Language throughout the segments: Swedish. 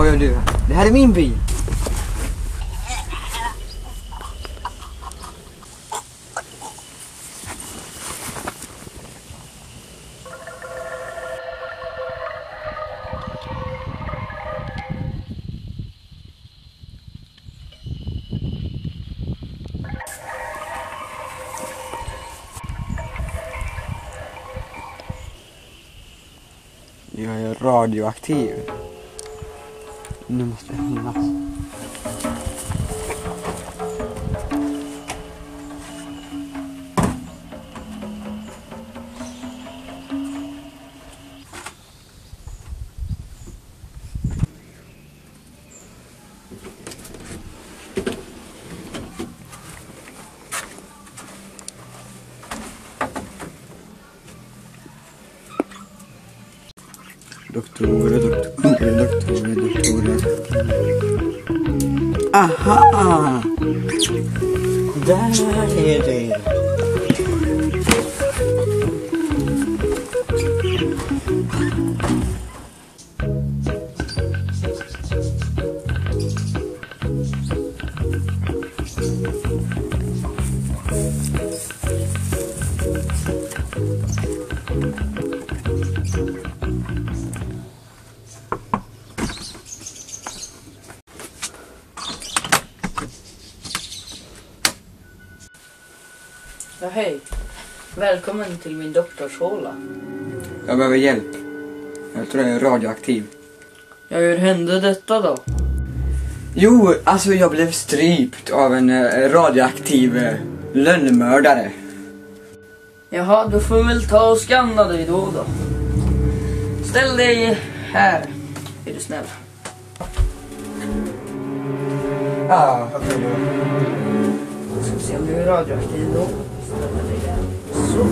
Vad gör du? Det här är min bil. Jag är radioaktiv. Nu måste jag hinnas. Doktorer. Aha! Där är det. Ja, hej. Välkommen till min doktorshåla. Jag behöver hjälp. Jag tror jag är radioaktiv. Ja, hur hände detta då? Jo, alltså jag blev strypt av en radioaktiv lönnmördare. Jaha, då får vi väl ta och skanna dig då. Ställ dig här. Är du snäll? Ja, okej då. Då ska vi se om du är radioaktiv då. Ställ dig där. Så.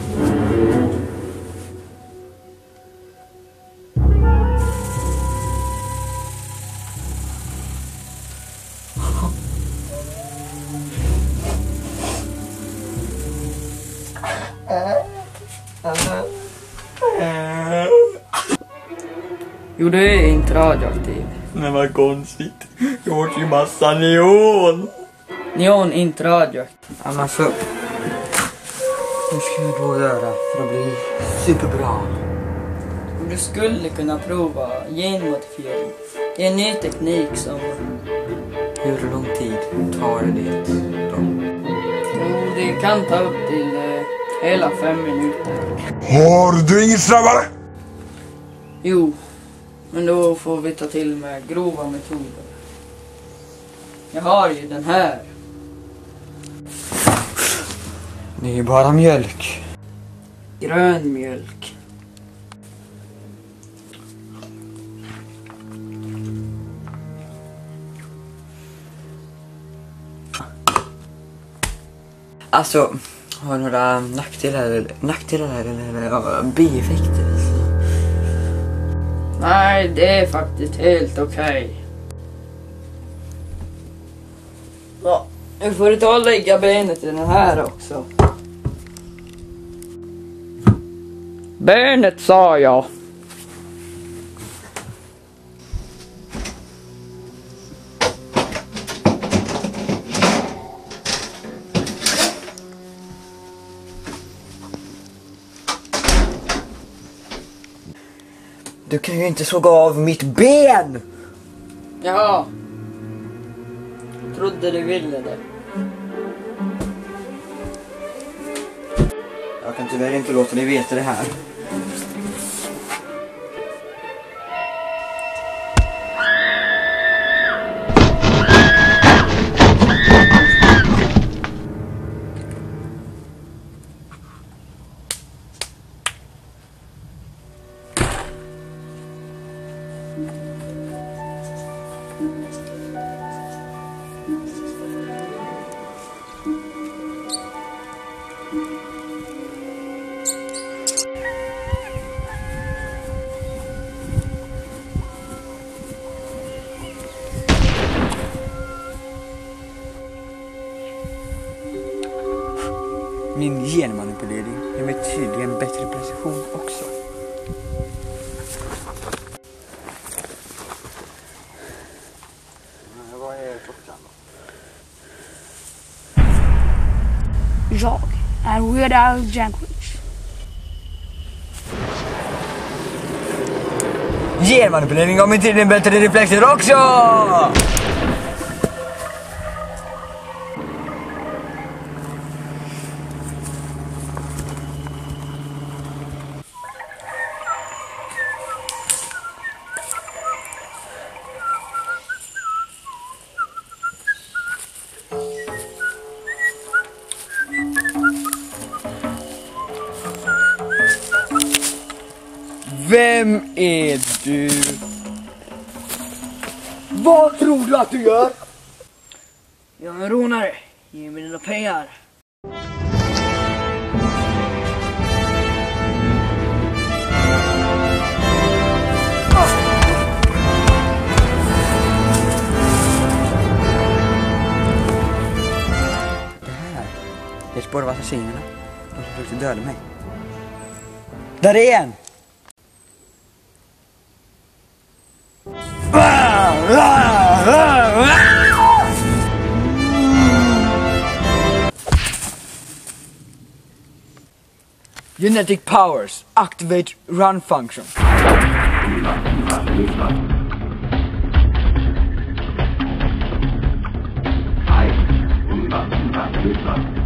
Jo, du är inte radioaktiv. Men vad konstigt. Jag åt ju massa neon. Neon är inte radioaktiv. Ja, men så. Hur ska jag då göra för att bli superbra? Du skulle kunna prova genmodifiering. Det är en ny teknik som... Hur lång tid tar det då? Jo, det kan ta upp till hela 5 minuter. Har du ingen snabbare? Jo, men då får vi ta till med grova metoder. Jag har ju den här. Det är bara mjölk. Grön mjölk. Alltså, har du några nackdelar eller bieffekter? Nej, det är faktiskt helt okej. Ja, nu får du ta och lägga benet i den här också. Benet sa jag. Du kan ju inte såga av mitt ben! Jaha. Jag trodde du ville det. Jag kan tyvärr inte låta dig veta det här. Min genmanipulering ger mig tydligen bättre precision också. Weird Al Yankovic. Genmanipulering om inte din bättre reflexer också! Vem är du? Vad tror du att du gör? Jag är en rånare. Ge mig dina pengar. Det är spår av assassinerna. De som försökte döda mig. Där är en! Genetic powers. Activate run function. I